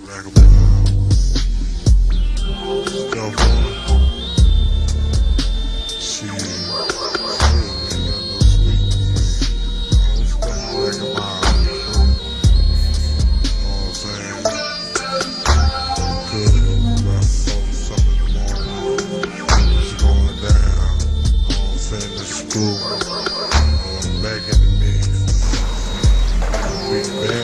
Vagabond. Stuff on. Shit. Ain't got no sweet. Stuff vagabond. You know what I'm saying? Good. About 4 something in the morning. It's going down. You know what I'm saying? The screw. Back in the mix. Big back.